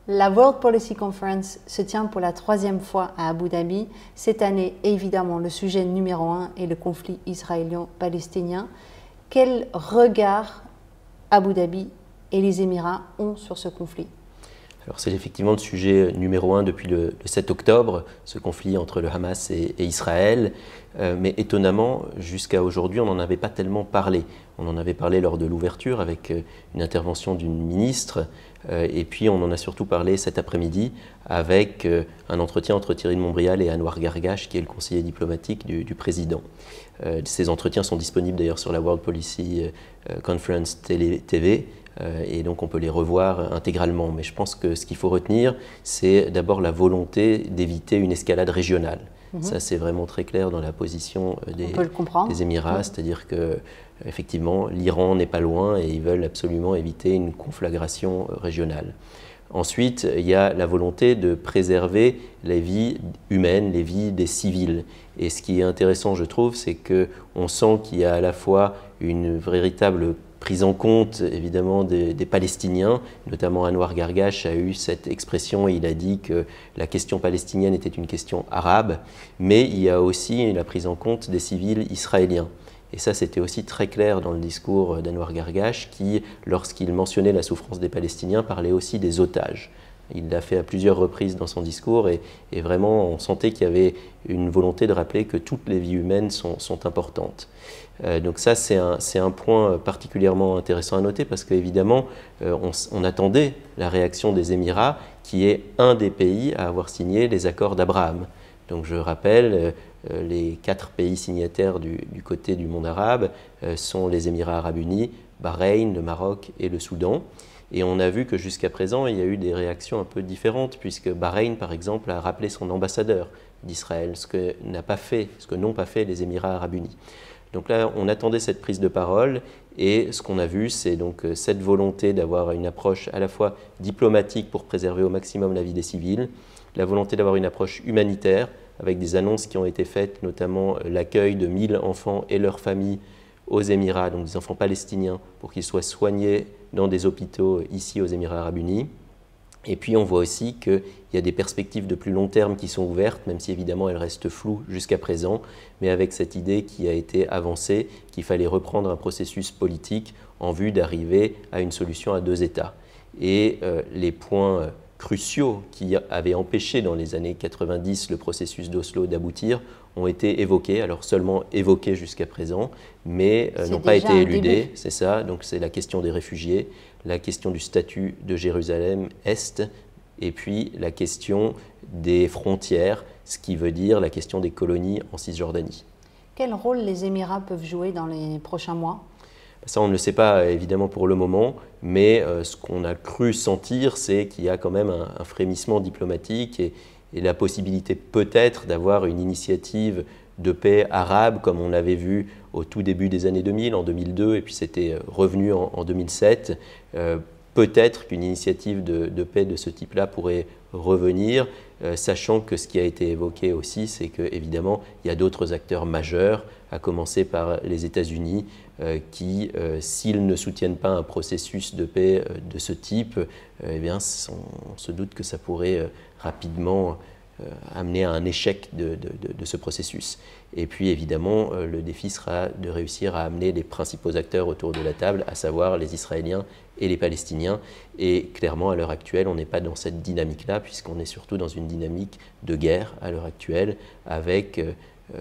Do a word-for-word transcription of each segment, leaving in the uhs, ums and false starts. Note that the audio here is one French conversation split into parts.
La World Policy Conference se tient pour la troisième fois à Abu Dhabi. Cette année, évidemment, le sujet numéro un est le conflit israélo-palestinien. Quel regard Abu Dhabi et les Émirats ont sur ce conflit? Alors c'est effectivement le sujet numéro un depuis le, le sept octobre, ce conflit entre le Hamas et, et Israël. Euh, mais étonnamment, jusqu'à aujourd'hui, on n'en avait pas tellement parlé. On en avait parlé lors de l'ouverture avec euh, une intervention d'une ministre. Euh, et puis on en a surtout parlé cet après-midi avec euh, un entretien entre Thierry de Montbrial et Anouar Gargash, qui est le conseiller diplomatique du, du président. Euh, ces entretiens sont disponibles d'ailleurs sur la World Policy euh, Conference T V. Euh, et donc on peut les revoir intégralement. Mais je pense que ce qu'il faut retenir, c'est d'abord la volonté d'éviter une escalade régionale. Mmh. Ça, c'est vraiment très clair dans la position des, des Émirats, oui. C'est-à-dire que effectivement, l'Iran n'est pas loin et ils veulent absolument éviter une conflagration régionale. Ensuite, il y a la volonté de préserver les vies humaines, les vies des civils. Et ce qui est intéressant, je trouve, c'est qu'on sent qu'il y a à la fois une véritable prise en compte évidemment des, des Palestiniens, notamment Anouar Gargash a eu cette expression et il a dit que la question palestinienne était une question arabe, mais il y a aussi la prise en compte des civils israéliens. Et ça, c'était aussi très clair dans le discours d'Anouar Gargash qui, lorsqu'il mentionnait la souffrance des Palestiniens, parlait aussi des otages. Il l'a fait à plusieurs reprises dans son discours et, et vraiment on sentait qu'il y avait une volonté de rappeler que toutes les vies humaines sont, sont importantes. Euh, donc ça c'est un, c'est un point particulièrement intéressant à noter parce qu'évidemment euh, on, on attendait la réaction des Émirats qui est un des pays à avoir signé les accords d'Abraham. Donc je rappelle, euh, les quatre pays signataires du, du côté du monde arabe euh, sont les Émirats arabes unis, Bahreïn, le Maroc et le Soudan. Et on a vu que jusqu'à présent, il y a eu des réactions un peu différentes, puisque Bahreïn, par exemple, a rappelé son ambassadeur d'Israël, ce que n'a pas fait, ce que n'ont pas fait les Émirats arabes unis. Donc là, on attendait cette prise de parole, et ce qu'on a vu, c'est donc cette volonté d'avoir une approche à la fois diplomatique pour préserver au maximum la vie des civils, la volonté d'avoir une approche humanitaire, avec des annonces qui ont été faites, notamment l'accueil de mille enfants et leurs familles aux Émirats, donc des enfants palestiniens, pour qu'ils soient soignés dans des hôpitaux ici aux Émirats arabes unis. Et puis on voit aussi qu'il y a des perspectives de plus long terme qui sont ouvertes, même si évidemment elles restent floues jusqu'à présent, mais avec cette idée qui a été avancée qu'il fallait reprendre un processus politique en vue d'arriver à une solution à deux États. Et euh, les points cruciaux qui avaient empêché dans les années quatre-vingt-dix le processus d'Oslo d'aboutir ont été évoqués, alors seulement évoqués jusqu'à présent, mais euh, n'ont pas été éludés, c'est ça, donc c'est la question des réfugiés, la question du statut de Jérusalem-Est, et puis la question des frontières, ce qui veut dire la question des colonies en Cisjordanie. Quel rôle les Émirats peuvent jouer dans les prochains mois ? Ça, on ne le sait pas évidemment pour le moment, mais euh, ce qu'on a cru sentir, c'est qu'il y a quand même un, un frémissement diplomatique et, et la possibilité peut-être d'avoir une initiative de paix arabe, comme on l'avait vu au tout début des années deux mille, en deux mille deux, et puis c'était revenu en, en deux mille sept. Euh, peut-être qu'une initiative de, de paix de ce type-là pourrait revenir, euh, sachant que ce qui a été évoqué aussi, c'est qu'évidemment, il y a d'autres acteurs majeurs, à commencer par les États-Unis, euh, qui, euh, s'ils ne soutiennent pas un processus de paix euh, de ce type, euh, eh bien, on, on se doute que ça pourrait euh, rapidement euh, amener à un échec de, de, de, de ce processus. Et puis, évidemment, euh, le défi sera de réussir à amener les principaux acteurs autour de la table, à savoir les Israéliens et les Palestiniens. Et clairement, à l'heure actuelle, on n'est pas dans cette dynamique-là, puisqu'on est surtout dans une dynamique de guerre à l'heure actuelle, avec euh,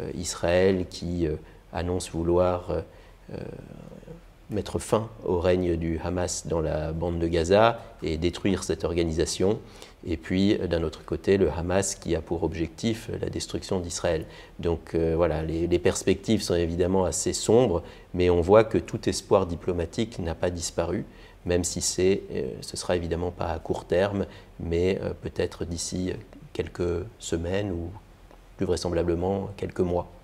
Israël qui euh, annonce vouloir euh, euh, mettre fin au règne du Hamas dans la bande de Gaza et détruire cette organisation. Et puis, d'un autre côté, le Hamas qui a pour objectif la destruction d'Israël. Donc euh, voilà, les, les perspectives sont évidemment assez sombres, mais on voit que tout espoir diplomatique n'a pas disparu, même si c'est, euh, ce sera évidemment pas à court terme, mais euh, peut-être d'ici quelques semaines ou plus vraisemblablement quelques mois.